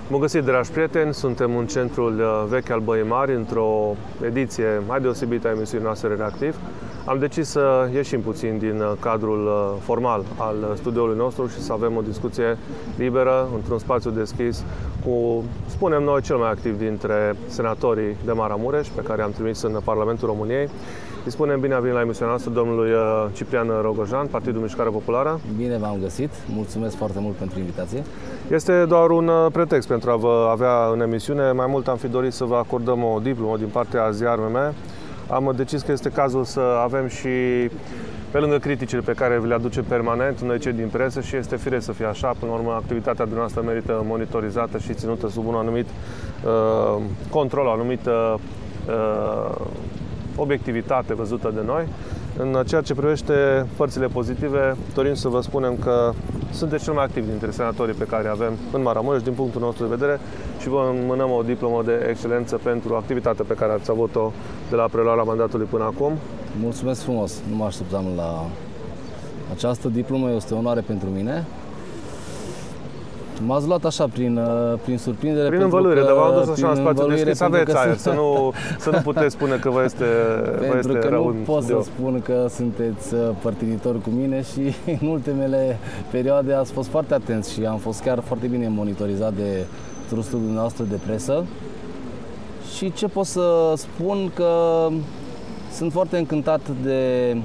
Bun găsit, dragi prieteni! Suntem în centrul vechi al Băii Mari, într-o ediție mai deosebită a emisiunii noastre Reactiv. Am decis să ieșim puțin din cadrul formal al studioului nostru și să avem o discuție liberă, într-un spațiu deschis, cu, spunem noi, cel mai activ dintre senatorii de Maramureș, pe care am trimis în Parlamentul României. Îi spunem bine a venit la emisiunea noastră domnului Ciprian Rogojan, Partidul Mișcarea Populară. Bine v-am găsit, mulțumesc foarte mult pentru invitație. Este doar un pretext pentru a vă avea în emisiune. Mai mult am fi dorit să vă acordăm o diplomă din partea Ziar MM. Am decis că este cazul să avem și, pe lângă criticile pe care vi le aduce permanent, noi cei din presă, și este firesc să fie așa. Până la urmă, activitatea dumneavoastră merită monitorizată și ținută sub un anumit control, o anumită obiectivitate văzută de noi. În ceea ce privește părțile pozitive, dorim să vă spunem că sunteți cel mai activ dintre senatorii pe care avem în Maramureș, din punctul nostru de vedere, și vă înmânăm o diplomă de excelență pentru activitatea pe care ați avut-o de la preluarea mandatului până acum. Mulțumesc frumos, nu mă așteptam la această diplomă, este o onoare pentru mine. M-ați luat așa prin surprindere. Prin învăluire, dar v-am dus așa în spațiu deschis, aveți aer, să nu puteți spune că vă este pentru că rău nu în pot studio. să spun că sunteți părtinitori cu mine și în ultimele perioade ați fost foarte atenți și am fost chiar foarte bine monitorizat de trustul dumneavoastră de presă. Și ce pot să spun, că sunt foarte încântat de,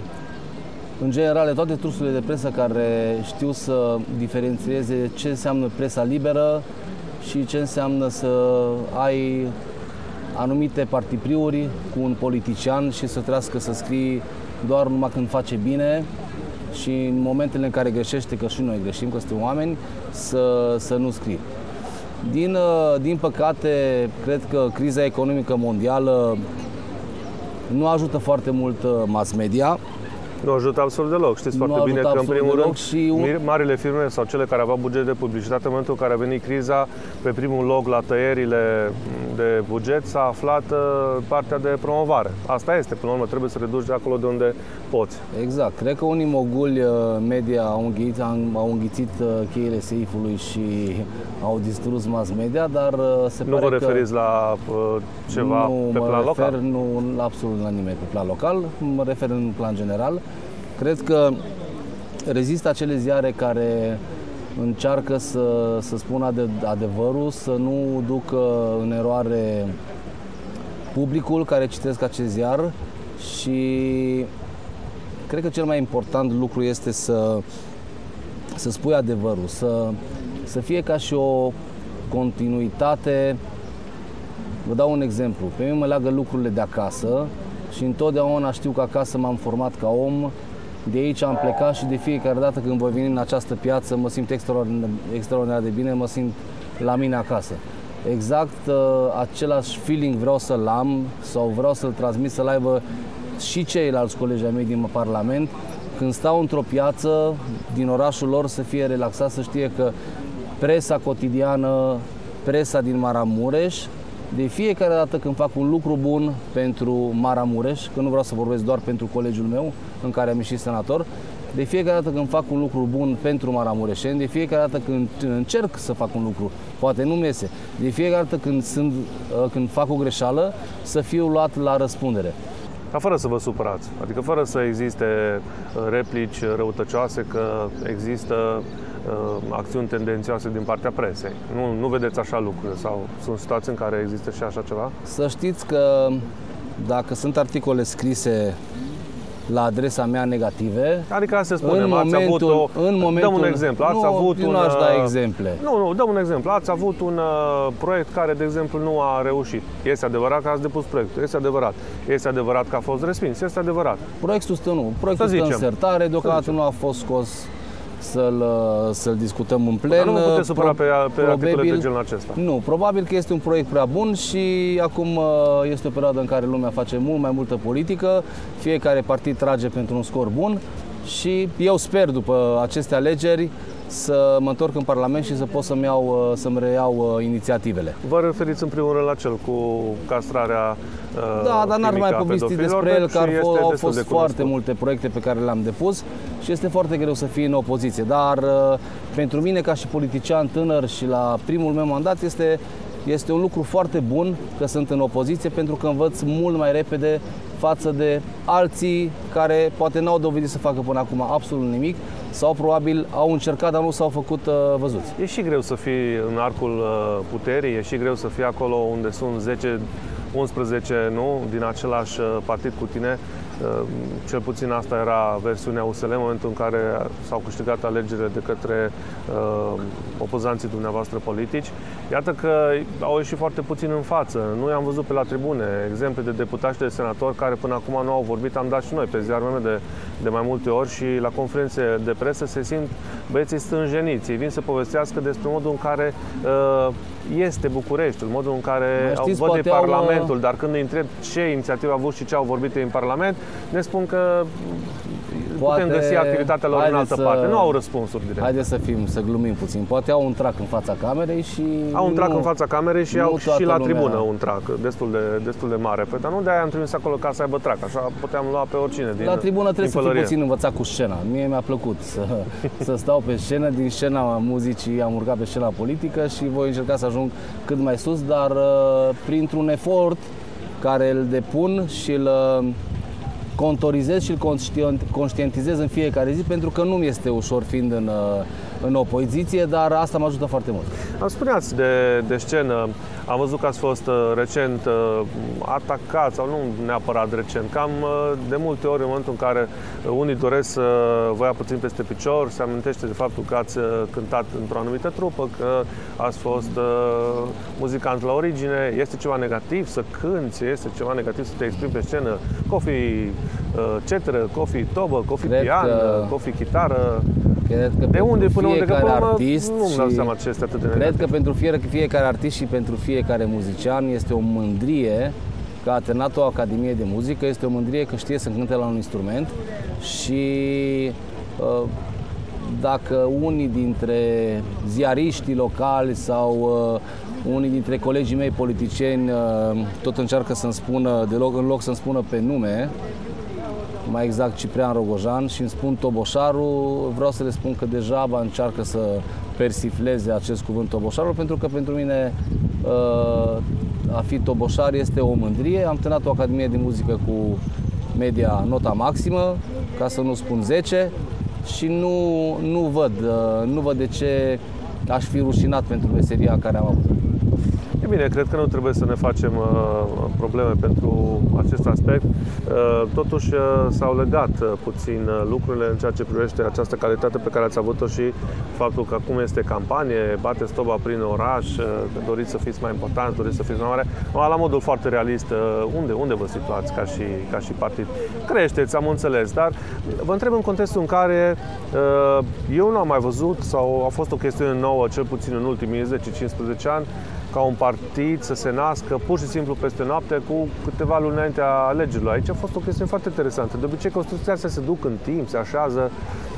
în general, toate trusturile de presă care știu să diferențieze ce înseamnă presa liberă și ce înseamnă să ai anumite partipriuri cu un politician și să trească să scrii doar numai când face bine și în momentele în care greșește, că și noi greșim, că suntem oameni, să nu scrii. Din păcate, cred că criza economică mondială nu ajută foarte mult mass media. Nu ajută absolut deloc. Știți foarte bine că, în primul rând, marile firme sau cele care aveau buget de publicitate, în momentul în care a venit criza, pe primul loc la tăierile de buget s-a aflat partea de promovare. Asta este, până la urmă, trebuie să reduci de acolo de unde poți. Exact. Cred că unii moguli media au înghițit cheile seifului și au distrus mass media, dar se pare că... Nu vă referiți la ceva pe plan local? Nu, absolut la nimeni pe plan local, mă refer în plan general. Cred că rezistă acele ziare care încearcă să spună adevărul, să nu ducă în eroare publicul care citesc acest ziar, și cred că cel mai important lucru este să spui adevărul, să fie ca și o continuitate. Vă dau un exemplu. Pe mine mă leagă lucrurile de acasă și întotdeauna știu că acasă m-am format ca om, de aici am plecat și de fiecare dată când voi veni în această piață mă simt extraordinar de bine, mă simt la mine acasă. Exact același feeling vreau să-l am sau vreau să-l transmit, să-l aibă și ceilalți colegi ai mei din Parlament. Când stau într-o piață din orașul lor, să fie relaxat, să știe că presa cotidiană, presa din Maramureș, de fiecare dată când fac un lucru bun pentru Maramureș, că nu vreau să vorbesc doar pentru colegiul meu, în care am ieșit senator, de fiecare dată când fac un lucru bun pentru maramureșeni, de fiecare dată când încerc să fac un lucru, poate nu-mi iese, de fiecare dată când fac o greșeală, să fiu luat la răspundere. Dar fără să vă supărați, adică fără să existe replici răutăcioase că există acțiuni tendențioase din partea presei. Nu vedeți așa lucruri sau sunt situații în care există și așa ceva? Să știți că dacă sunt articole scrise la adresa mea negative, adică să spunem, dăm un exemplu, nu aș da exemple. Nu, dăm un exemplu. Ați avut un proiect care, de exemplu, nu a reușit. Este adevărat că ați depus proiectul, este adevărat. Este adevărat că a fost respins, este adevărat. Proiectul stă în sertare, deocamdată nu a fost scos să-l discutăm în plen. Dar nu vă puteți supăra pe articole de genul acesta? Nu, probabil că este un proiect prea bun și acum este o perioadă în care lumea face mult mai multă politică, fiecare partid trage pentru un scor bun și eu sper după aceste alegeri să mă întorc în Parlament și să pot să-mi reiau inițiativele. Vă referiți în primul rând la cel cu castrarea Da, dar n-ar mai povesti despre el, că au fost foarte cunoscut. multe proiecte pe care le-am depus și este foarte greu să fii în opoziție. Dar pentru mine, ca și politician tânăr și la primul meu mandat, este un lucru foarte bun că sunt în opoziție, pentru că învăț mult mai repede față de alții care poate n-au dovedit să facă până acum absolut nimic sau probabil au încercat, dar nu s-au făcut văzuți. E și greu să fii în arcul puterii, e și greu să fii acolo unde sunt 10, 11, nu, din același partid cu tine. Cel puțin asta era versiunea USL în momentul în care s-au câștigat alegerile de către opozanții dumneavoastră politici. Iată că au ieșit foarte puțin în față. Nu i-am văzut pe la tribune exemple de deputați și de senatori care până acum nu au vorbit. Am dat și noi pe ziarul meu de mai multe ori și la conferințe de presă se simt băieții stânjeniți. Ei vin să povestească despre modul în care este Bucureștiul, modul în care văd de Parlamentul, dar când îi întreb ce inițiativă au avut și ce au vorbit în Parlament, ne spun că putem găsi activitatea lor în altă parte. Nu au răspunsuri direct. Haideți să glumim puțin. Poate au un trac în fața camerei și... Au un trac în fața camerei și au și la tribună un trac destul de mare. Păi, dar nu de-aia am trimis acolo ca să aibă trac. Așa puteam lua pe oricine din La tribună trebuie să fii puțin învățat cu scena. Mie mi-a plăcut să stau pe scenă. Din scena muzicii am urcat pe scena politică și voi încerca să ajung cât mai sus, dar printr-un efort care îl depun și îl contorizez și îl conștientizez în fiecare zi, pentru că nu mi este ușor fiind în opoziție, dar asta mă ajută foarte mult. Am spuneați de scenă, am văzut că ați fost recent atacat, sau nu neapărat recent, cam de multe ori în momentul în care unii doresc să vă ia puțin peste picior, se amintește de faptul că ați cântat într-o anumită trupă, că ați fost muzicant la origine. Este ceva negativ să cânți? Este ceva negativ să te exprimi pe scenă? Cofi cetră, cofi tobă, cofi pian, cofi chitară? De unde până unde? Că până artist nu-mi dau seama ce este atât de negativ. Cred că pentru fiecare artist și pentru fiecare muzician este o mândrie că a terminat o academie de muzică, este o mândrie că știe să cânte la un instrument și dacă unii dintre ziariștii locali sau unii dintre colegii mei politicieni tot încearcă să-mi spună, în loc să-mi spună pe nume, mai exact Ciprian Rogojan, și îmi spun Toboșaru, vreau să le spun că degeaba încearcă să persifleze acest cuvânt Toboșarul, pentru că pentru mine a fi toboșar este o mândrie. Am terminat o academie de muzică cu media nota maximă, ca să nu spun 10, și nu văd de ce aș fi rușinat pentru meseria care am avut. E bine, cred că nu trebuie să ne facem probleme pentru acest aspect. Totuși s-au legat puțin lucrurile în ceea ce privește această calitate pe care ați avut-o și faptul că acum este campanie, bateți toba prin oraș, că doriți să fiți mai important, doriți să fiți mai mare. La modul foarte realist, unde vă situați ca și partid? Creșteți, am înțeles, dar vă întreb în contextul în care eu nu am mai văzut, sau a fost o chestiune nouă, cel puțin în ultimii 10-15 ani, ca un partid să se nască pur și simplu peste noapte cu câteva luni înainte a alegerilor. Aici a fost o chestiune foarte interesantă. De obicei, construcția astea se duc în timp, se așează,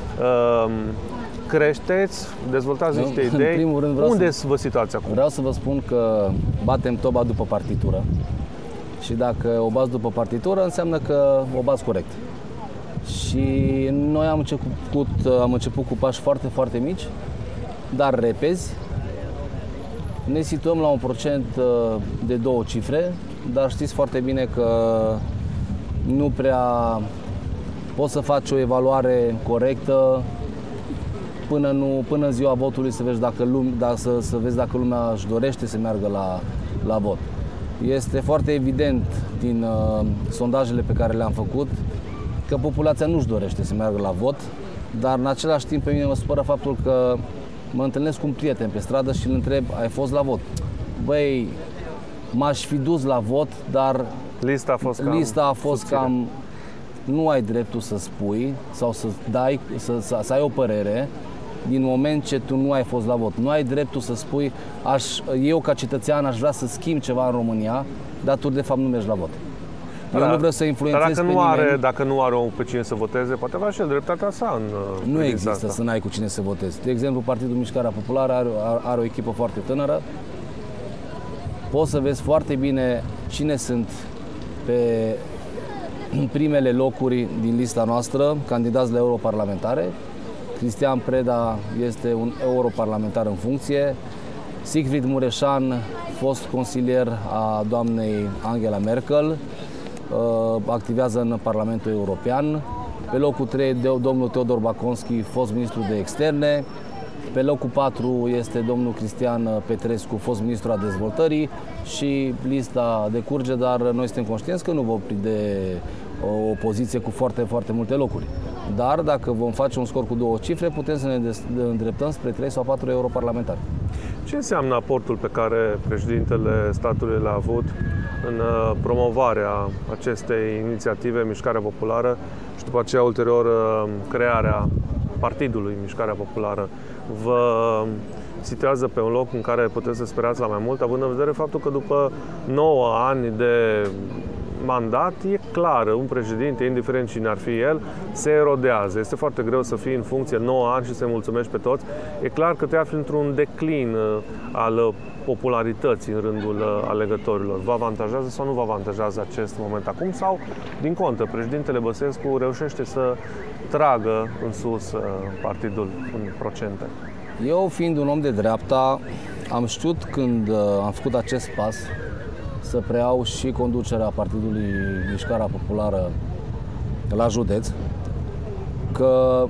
creșteți, dezvoltați niște idei. În primul rând unde vă situați acum? Vreau să vă spun că batem toba după partitură. Și dacă o bați după partitură, înseamnă că o bați corect. Și noi am început cu pași foarte, foarte mici, dar repezi. Ne situăm la un procent de 2 cifre, dar știți foarte bine că nu prea poți să faci o evaluare corectă până în ziua votului să vezi dacă lumea își dorește să meargă la vot. Este foarte evident din sondajele pe care le-am făcut că populația nu își dorește să meargă la vot, dar în același timp pe mine mă supără faptul că mă întâlnesc cu un prieten pe stradă și îl întreb: ai fost la vot? Băi, m-aș fi dus la vot, dar lista a fost cam... Nu ai dreptul să spui sau să ai o părere din moment ce tu nu ai fost la vot. Nu ai dreptul să spui: eu ca cetățean aș vrea să schimb ceva în România, dar tu de fapt nu mergi la vot. Eu nu vreau să influențez pe nimeni. Dacă nu are pe cine să voteze, poate avea și el dreptatea sa în Nu există asta. să n-ai cu cine să votezi. De exemplu, Partidul Mișcarea Populară are o echipă foarte tânără. Poți să vezi foarte bine cine sunt pe primele locuri din lista noastră, candidați la europarlamentare. Cristian Preda este un europarlamentar în funcție. Siegfried Mureșan, fost consilier a doamnei Angela Merkel, activează în Parlamentul European. Pe locul 3, domnul Teodor Baconski, fost ministru de externe. Pe locul 4 este domnul Cristian Petrescu, fost ministru al dezvoltării, și lista decurge, dar noi suntem conștienți că nu vom prinde o poziție cu foarte, foarte multe locuri. Dar dacă vom face un scor cu 2 cifre, putem să ne îndreptăm spre 3 sau 4 europarlamentari. Ce înseamnă aportul pe care președintele statului l-a avut în promovarea acestei inițiative, Mișcarea Populară, și după aceea ulterior crearea partidului Mișcarea Populară? Vă situează pe un loc în care puteți să sperați la mai mult, având în vedere faptul că după 9 ani de mandat, e clar, un președinte, indiferent cine ar fi el, se erodează. Este foarte greu să fii în funcție 9 ani și să-i mulțumești pe toți. E clar că te afli într-un declin al popularității în rândul alegătorilor. Vă avantajează sau nu vă avantajează acest moment acum? Sau, din contră, președintele Băsescu reușește să tragă în sus partidul în procente? Eu, fiind un om de dreapta, am știut când am făcut acest pas să preiau și conducerea Partidului Mișcarea Populară la județ, că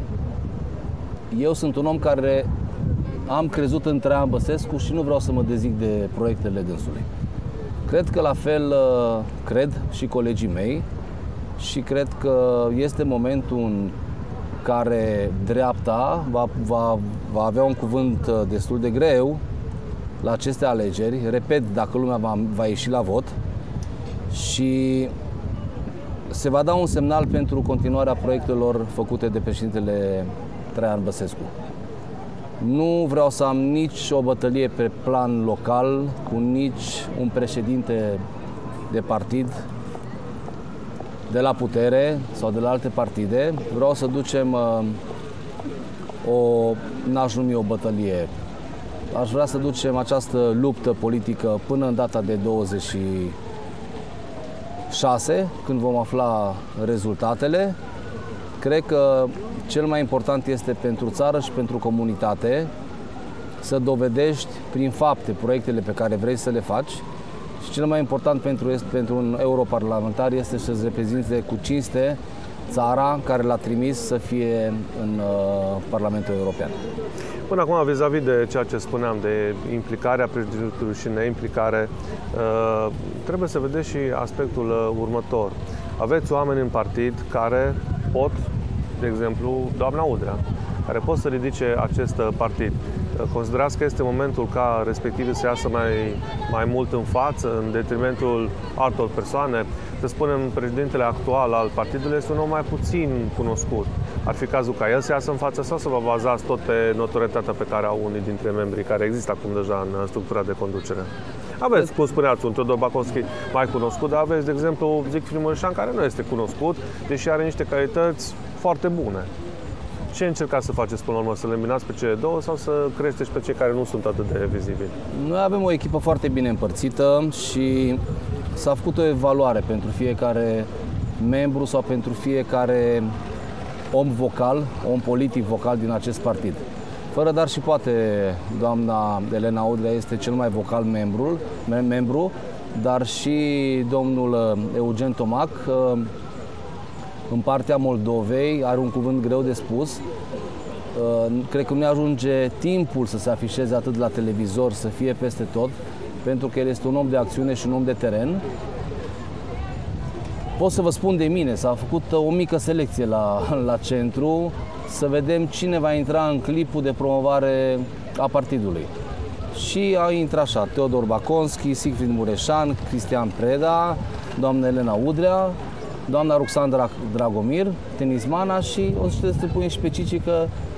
eu sunt un om care am crezut în Traian Băsescu și nu vreau să mă dezic de proiectele dânsului. Cred că la fel cred și colegii mei și cred că este momentul în care dreapta va avea un cuvânt destul de greu la aceste alegeri, repet, dacă lumea va ieși la vot, și se va da un semnal pentru continuarea proiectelor făcute de președintele Traian Băsescu. Nu vreau să am nici o bătălie pe plan local cu nici un președinte de partid de la putere sau de la alte partide. Vreau să ducem n-aș numi o bătălie. Aș vrea să ducem această luptă politică până în data de 26, când vom afla rezultatele. Cred că cel mai important este pentru țară și pentru comunitate să dovedești prin fapte proiectele pe care vrei să le faci, și cel mai important pentru un europarlamentar este să-ți reprezinte cu cinste țara care l-a trimis să fie în Parlamentul European. Până acum, vis-a-vis de ceea ce spuneam, de implicarea președintelui și neimplicare, trebuie să vedeți și aspectul următor. Aveți oameni în partid care pot, de exemplu, doamna Udrea, care pot să ridice acest partid. Considerați că este momentul ca respectivii să iasă mai mult în față, în detrimentul altor persoane? Să spunem, președintele actual al partidului este un om mai puțin cunoscut. Ar fi cazul ca el să iasă în față sau să vă bazați tot pe notorietatea pe care au unii dintre membrii care există acum deja în structura de conducere? Aveți, cum spuneați, un Teodor Baconski mai cunoscut, dar aveți, de exemplu, Siegfried Mureșan, care nu este cunoscut, deși are niște calități foarte bune. Ce încercați să faceți până la urmă? Să le îmbinați pe cele două sau să creșteți pe cei care nu sunt atât de vizibili? Noi avem o echipă foarte bine împărțită și s-a făcut o evaluare pentru fiecare membru sau pentru fiecare om vocal, om politic vocal din acest partid. Fără dar și poate, doamna Elena Udrea este cel mai vocal membru, dar și domnul Eugen Tomac, în partea Moldovei, are un cuvânt greu de spus. Cred că nu ajunge timpul să se afișeze atât la televizor, să fie peste tot, pentru că el este un om de acțiune și un om de teren. Pot să vă spun de mine, s-a făcut o mică selecție la centru, să vedem cine va intra în clipul de promovare a partidului. Și au intrat așa, Teodor Baconski, Siegfried Mureșan, Cristian Preda, doamna Elena Udrea, doamna Ruxandra Dragomir, tenismana, și o să te pui și pe Cici că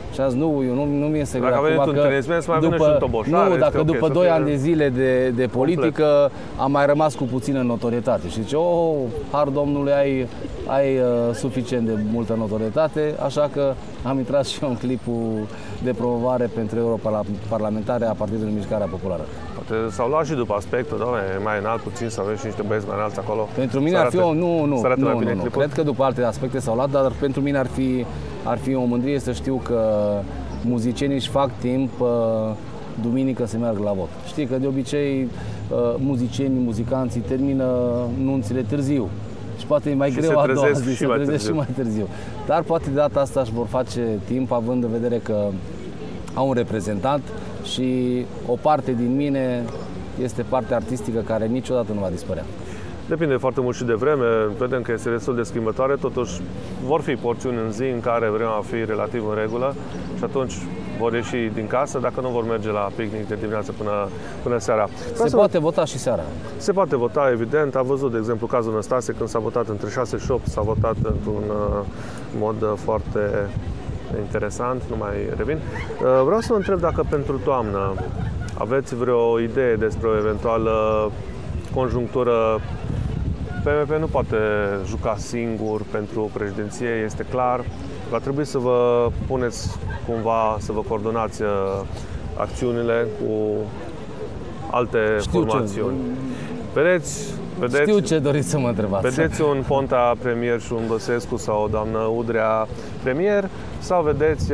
Și azi nu mi este greu. Dacă a venit un tenismen, să mai vină și un toboșar. Nu, dacă după 2 ani de zile de politică am mai rămas cu puțină notorietate. Și zice, har Domnului, ai suficient de multă notorietate, așa că am intrat și eu în clipul de promovare pentru europarlamentare a Partidului Mișcarea Populară. Poate s-au luat și după aspectul, doamne, mai înalt puțin, să avem și niște băieți mai înalți acolo. Pentru mine ar fi nu. Cred că după alte aspecte s-au luat, dar pentru mine ar fi o mândrie să știu că muzicienii își fac timp duminică să meargă la vot. Știi că de obicei muzicanții termină nunțile târziu. Și poate e mai greu a doua zi, se trezesc și mai târziu. Dar poate de data asta își vor face timp, având în vedere că au un reprezentant și o parte din mine este partea artistică care niciodată nu va dispărea. Depinde foarte mult și de vreme, vedem că este destul de schimbătoare, totuși vor fi porțiuni în zi în care vremea va fi relativ în regulă și atunci vor ieși din casă, dacă nu vor merge la picnic de dimineață până seara. Se poate vota și seara. Se poate vota, evident. Am văzut, de exemplu, cazul Năstase, când s-a votat între 6 și 8, s-a votat într-un mod foarte interesant, nu mai revin. Vreau să vă întreb dacă pentru toamnă aveți vreo idee despre o eventuală conjunctură. PMP nu poate juca singur pentru președinție, este clar. Va trebui să vă puneți cumva, să vă coordonați acțiunile cu alte formațiuni. Vedeți, știu ce doriți să mă întrebați. Vedeți un Ponta premier și un Băsescu sau o doamnă Udrea premier sau vedeți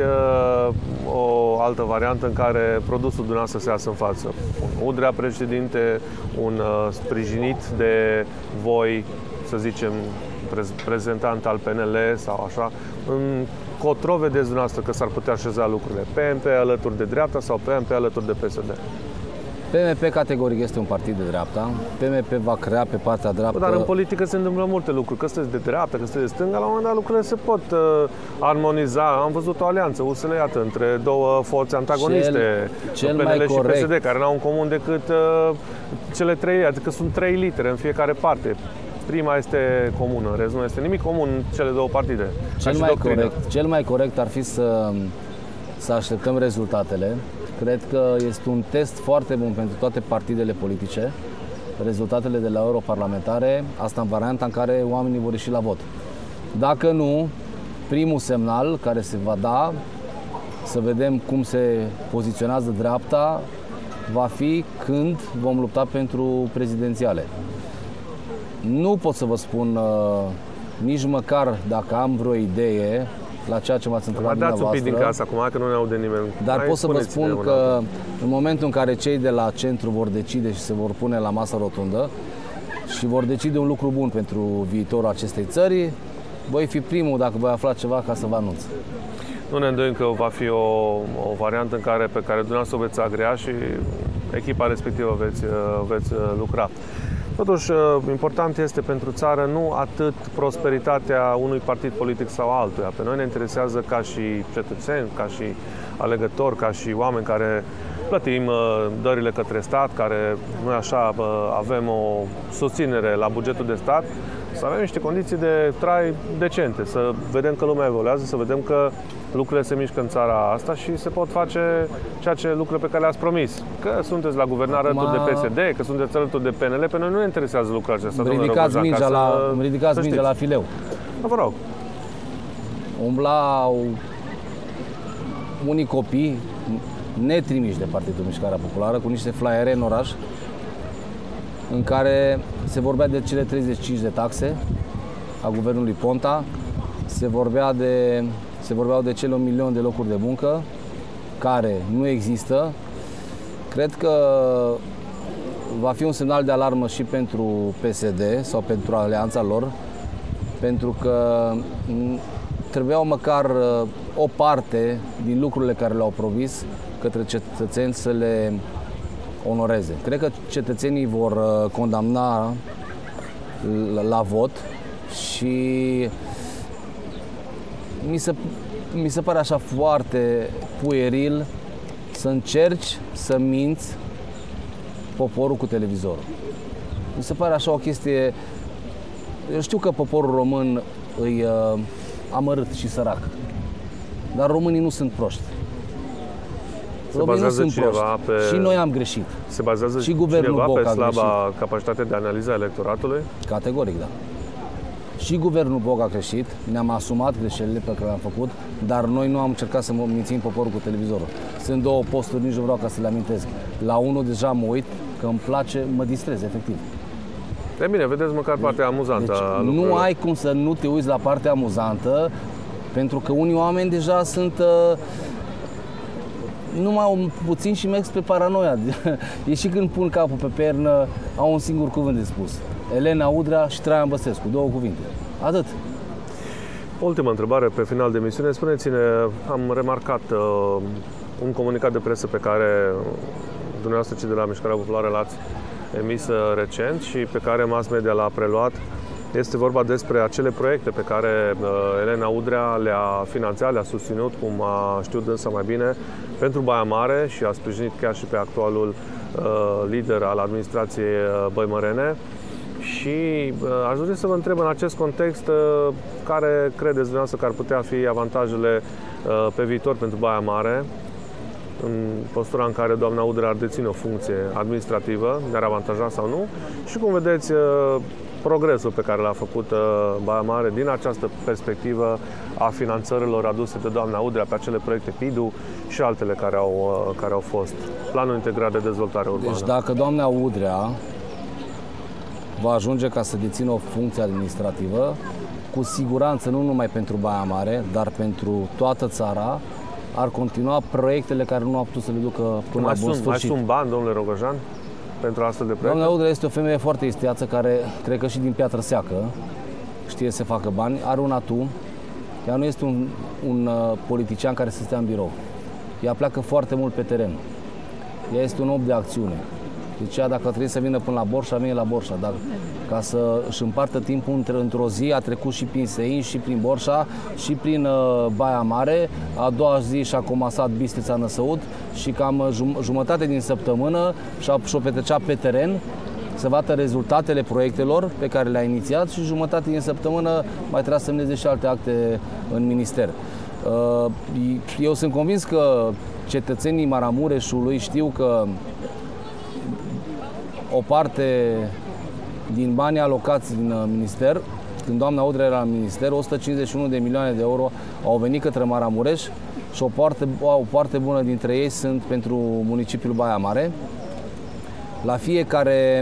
o altă variantă în care produsul dumneavoastră se iasă în față? Un Udrea președinte, un sprijinit de voi, să zicem, reprezentant al PNL sau așa, încotro vedeți dumneavoastră că s-ar putea așeza lucrurile? PMP alături de dreapta sau PMP alături de PSD? PMP categoric este un partid de dreapta. PMP va crea pe partea dreaptă. Dar în politică se întâmplă multe lucruri. Că sunteți de dreapta, că sunteți de stânga, la un moment dat lucrurile se pot armoniza. Am văzut o alianță USL, iată, între două forțe antagoniste, PNL și PSD, care n-au în comun decât cele 3, adică sunt 3 litere în fiecare parte. Prima este comună, în rest nu este nimic comun în cele două partide. Cel mai corect ar fi să așteptăm rezultatele. Cred că este un test foarte bun pentru toate partidele politice, rezultatele de la europarlamentare, asta în varianta în care oamenii vor ieși la vot. Dacă nu, primul semnal care se va da, să vedem cum se poziționează dreapta, va fi când vom lupta pentru prezidențiale. Nu pot să vă spun nici măcar dacă am vreo idee la ceea ce m-ați întrebat dumneavoastră. Dați un pic din casă acum, că nu ne aude nimeni. Dar pot să vă spun că în momentul în care cei de la centru vor decide și se vor pune la masă rotundă și vor decide un lucru bun pentru viitorul acestei țări, voi fi primul, dacă voi afla ceva, ca să vă anunț. Nu ne îndoim că va fi o variantă pe care dumneavoastră o veți agrea și echipa respectivă veți lucra. Totuși, important este pentru țară nu atât prosperitatea unui partid politic sau altuia. Pe noi ne interesează ca și cetățeni, ca și alegători, ca și oameni care plătim dările către stat, care noi așa avem o susținere la bugetul de stat, să avem niște condiții de trai decente, să vedem că lumea evoluează, să vedem că lucrurile se mișcă în țara asta și se pot face lucrurile pe care le-ați promis. Că sunteți la guvernare alături de PSD, că sunteți alături de PNL, pe noi nu ne interesează lucrurile acestea. Îmi ridicați mingea la fileu. Vă rog. Umblau unii copii netrimiși de Partidul Mișcarea Populară cu niște flyere în oraș în care se vorbea de cele 35 de taxe a guvernului Ponta, se vorbeau de cele 1 milion de locuri de muncă care nu există. Cred că va fi un semnal de alarmă și pentru PSD sau pentru alianța lor, pentru că trebuiau măcar o parte din lucrurile care le-au promis către cetățeni să le onoreze. Cred că cetățenii vor condamna la vot și mi se pare așa foarte pueril să încerci să minți poporul cu televizorul. Mi se pare așa o chestie. Eu știu că poporul român îi amărât și sărac. Dar românii nu sunt proști. Se bazează cineva pe... Și noi am greșit. Se bazează și guvernul Boc pe slaba capacitate de analiză a electoratului? Categoric, da. Și guvernul Boc a greșit, ne-am asumat greșelile pe care le-am făcut, dar noi nu am încercat să mințim poporul cu televizorul. Sunt două posturi, nici nu vreau ca să le amintesc. La unul deja mă uit, că îmi place, mă distrez, efectiv. E bine, vedeți măcar partea amuzantă a lucrurilor. Nu ai cum să nu te uiți la partea amuzantă, pentru că unii oameni deja sunt... numai puțin și merg spre paranoia. E și când pun capul pe pernă, au un singur cuvânt de spus. Elena Udrea și Traian Băsescu, două cuvinte. Atât. Ultima întrebare pe final de emisiune. Spuneți-ne, am remarcat un comunicat de presă pe care dumneavoastră, cei de la Mișcarea Populară, l-ați emis recent și pe care mass media l-a preluat. Este vorba despre acele proiecte pe care Elena Udrea le-a finanțat, le-a susținut, cum a știut dânsa mai bine, pentru Baia Mare și a sprijinit chiar și pe actualul lider al administrației băimărene. Și aș dori să vă întreb în acest context care credeți dumneavoastră că ar putea fi avantajele pe viitor pentru Baia Mare, în postura în care doamna Udrea ar deține o funcție administrativă, ne-ar avantaja sau nu, și cum vedeți progresul pe care l-a făcut Baia Mare din această perspectivă a finanțărilor aduse de doamna Udrea pe acele proiecte PIDU și altele care au fost. Planul Integrat de Dezvoltare Urbană. Deci dacă doamna Udrea va ajunge ca să dețină o funcție administrativă, cu siguranță nu numai pentru Baia Mare, dar pentru toată țara, ar continua proiectele care nu au putut să le ducă până la bun sfârșit. Mai sunt bani, domnule Rogojan, pentru astfel de proiecte? Doamna Udrea este o femeie foarte isteață, care cred că și din piatră seacă știe să facă bani, are un atu. Ea nu este un politician care să stea în birou. Ea pleacă foarte mult pe teren. Ea este un om de acțiune. Deci ea, dacă trebuie să vină până la Borșa, vine la Borșa. Dar ca să își împartă timpul într-o zi, a trecut și prin Sein, și prin Borșa, și prin Baia Mare. A doua zi și-a comasat Bistrița Năsăud și cam jumătate din săptămână și-o petrecea pe teren să vadă rezultatele proiectelor pe care le-a inițiat și jumătate din săptămână mai trebuia să semneze și alte acte în minister. Eu sunt convins că cetățenii Maramureșului știu că o parte din banii alocați din minister, când doamna Udrea era în minister, 151 de milioane de euro au venit către Maramureș și o parte bună dintre ei sunt pentru municipiul Baia Mare. La fiecare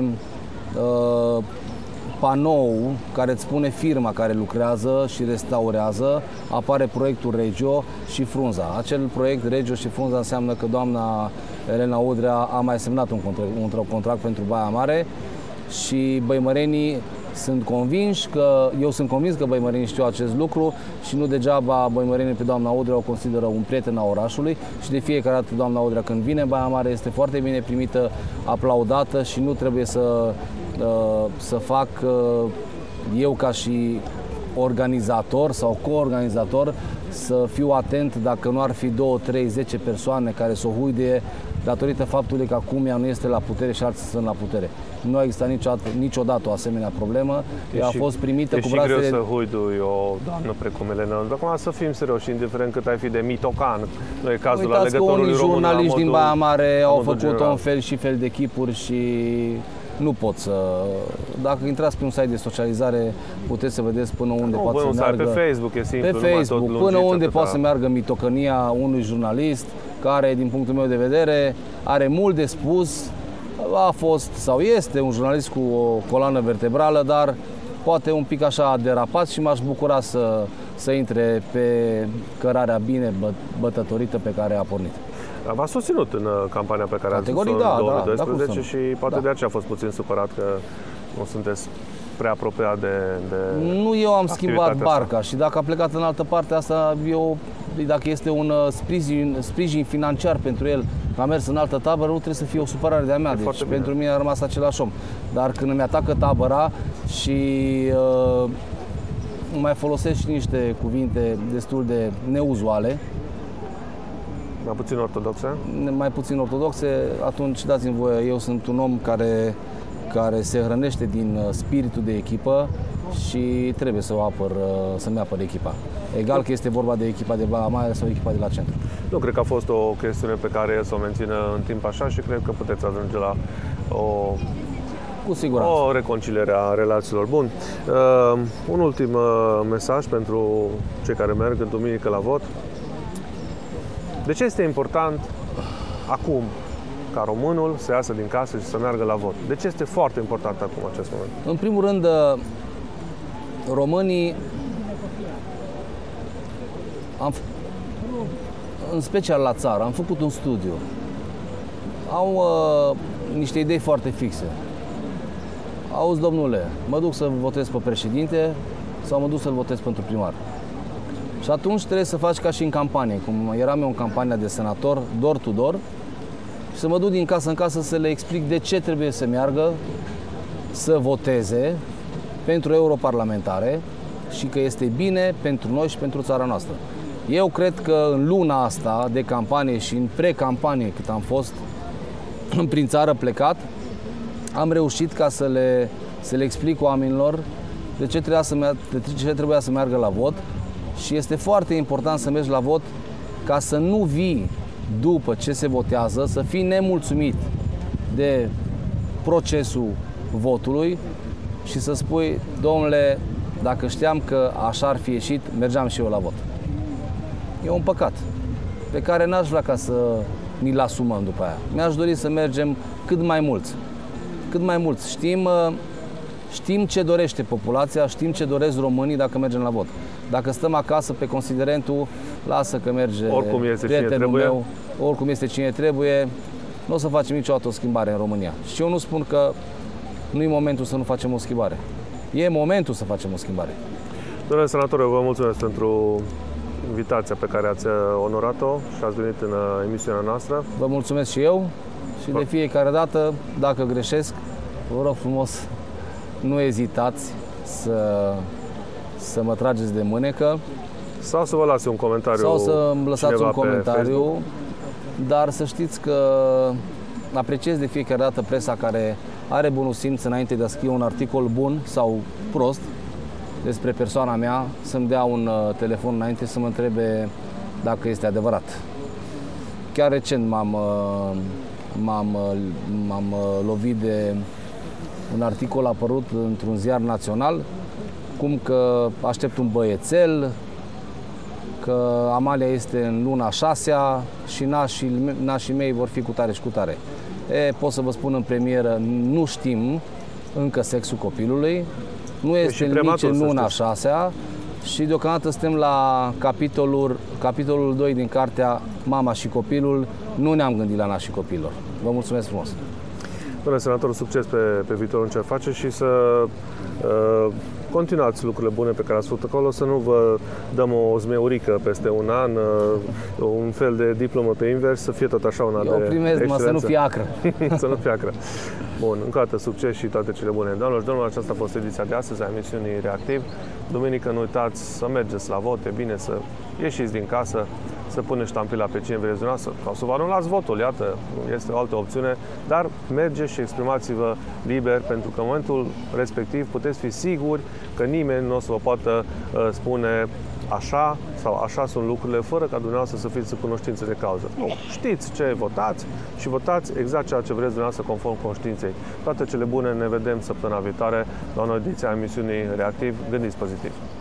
panou care îți spune firma care lucrează și restaurează, apare proiectul Regio și Frunza. Acel proiect Regio și Frunza înseamnă că doamna Elena Udrea a mai semnat un contract pentru Baia Mare și băimărenii sunt convinși că, eu sunt convins că băimărenii știu acest lucru și nu degeaba băimărenii pe doamna Udrea o consideră un prieten al orașului și de fiecare dată doamna Udrea când vine în Baia Mare este foarte bine primită, aplaudată și nu trebuie să fac eu ca și organizator sau coorganizator să fiu atent dacă nu ar fi 2, 3, 10 persoane care să o huide datorită faptului că acum ea nu este la putere și alții sunt la putere. Nu a existat niciodată o asemenea problemă. Ea a fost primită cu brațele... E și greu să huidui o doamnă precum Elena. Acum să fim serioși, indiferent cât ai fi de mitocan. Nu e cazul la legătorului român. Jurnaliști din Baia Mare au făcut un fel și fel de chipuri și nu pot să... Dacă intrați pe un site de socializare, puteți să vedeți până unde poate să meargă... Pe Facebook e simplu, pe Facebook, până unde poate să meargă mitocănia unui jurnalist care, din punctul meu de vedere, are mult de spus, a fost sau este un jurnalist cu o coloană vertebrală, dar poate un pic așa a derapat și m-aș bucura să intre pe cărarea bine bătătorită pe care a pornit. V-a susținut în campania pe care ați dus-o în 2012 și poate de aceea a fost puțin supărat că nu sunteți prea apropiat de Nu eu am schimbat barca și dacă a plecat în altă parte, asta dacă este un sprijin financiar pentru el, că a mers în altă tabără, nu trebuie să fie o supărare de-a mea. Deci pentru mine a rămas același om. Dar când îmi atacă tabăra și mai folosesc și niște cuvinte destul de neuzuale, mai puțin ortodoxe? Mai puțin ortodoxe, atunci dați-mi voie, eu sunt un om care se hrănește din spiritul de echipă și trebuie să o apăr, să-mi apăr echipa. Egal că este vorba de echipa de Baia Mare sau echipa de la centru. Nu cred că a fost o chestiune pe care să o mențină în timp așa și cred că puteți ajunge la cu siguranță. O reconciliere a relațiilor. Bun. Un ultim mesaj pentru cei care merg în duminică la vot. De ce este important acum ca românul să iasă din casă și să meargă la vot? De ce este foarte important acum acest moment? În primul rând, românii, în special la țară, am făcut un studiu. Au niște idei foarte fixe. Auzi, domnule, mă duc să votez pe președinte sau mă duc să-l votez pentru primar? Și atunci trebuie să faci ca și în campanie, cum eram eu în campania de senator, door to door, și să mă duc din casă în casă să le explic de ce trebuie să meargă să voteze pentru europarlamentare și că este bine pentru noi și pentru țara noastră. Eu cred că în luna asta de campanie și în pre-campanie, cât am fost prin țară plecat, am reușit ca să le explic oamenilor de ce trebuia să meargă la vot și este foarte important să mergi la vot ca să nu vii după ce se votează, să fii nemulțumit de procesul votului și să spui, domnule, dacă știam că așa ar fi ieșit, mergeam și eu la vot. E un păcat pe care n-aș vrea ca să ni-l asumăm după aia. Mi-aș dori să mergem cât mai mulți. Cât mai mulți. Știm ce dorește populația, știm ce doresc românii dacă mergem la vot. Dacă stăm acasă pe considerentul, lasă că merge oricum este prietenul meu, oricum este cine trebuie, nu o să facem niciodată o schimbare în România. Și eu nu spun că nu e momentul să nu facem o schimbare. E momentul să facem o schimbare. Domnule senator, eu vă mulțumesc pentru invitația pe care ați onorat-o și ați venit în emisiunea noastră. Vă mulțumesc și eu și de fiecare dată, dacă greșesc, vă rog frumos, nu ezitați să mă trageți de mânecă. Sau să vă lase un comentariu. Sau să îmi lăsați un comentariu. Dar să știți că apreciez de fiecare dată presa care are bunul simț înainte de a scrie un articol bun sau prost despre persoana mea, să-mi dea un telefon înainte să mă întrebe dacă este adevărat. Chiar recent m-am lovit de un articol apărut într-un ziar național, cum că aștept un băiețel, că Amalia este în luna 6-a și nașii mei vor fi cu tare și cu tare. Pot să vă spun în premieră, nu știm încă sexul copilului, nu este nici în luna 6-a și deocamdată suntem la capitolul 2 din cartea Mama și copilul, nu ne-am gândit la nașii copilor. Vă mulțumesc frumos! Domnule senator, succes pe viitorul în ce face și să continuați lucrurile bune pe care ați făcut acolo, să nu vă dăm o zmeurică peste un an, un fel de diplomă pe invers, să fie tot așa un an de primesc, să nu fie acră. Să nu fie acră. Bun, încă o dată succes și toate cele bune. Doamnelor și domnilor, aceasta a fost ediția de astăzi a emisiunii Reactiv. Duminică nu uitați să mergeți la vot, e bine să ieșiți din casă, să puneți ștampila pe cine vreți dumneavoastră sau să vă anulați votul, iată, este o altă opțiune, dar mergeți și exprimați-vă liber, pentru că în momentul respectiv puteți fi siguri că nimeni nu o să vă poată spune așa sau așa sunt lucrurile, fără ca dumneavoastră să fiți în cunoștință de cauză. Nu, știți ce votați și votați exact ceea ce vreți dumneavoastră conform conștiinței. Toate cele bune, ne vedem săptămâna viitoare la o nouă ediție a emisiunii Reactiv. Gândiți pozitiv!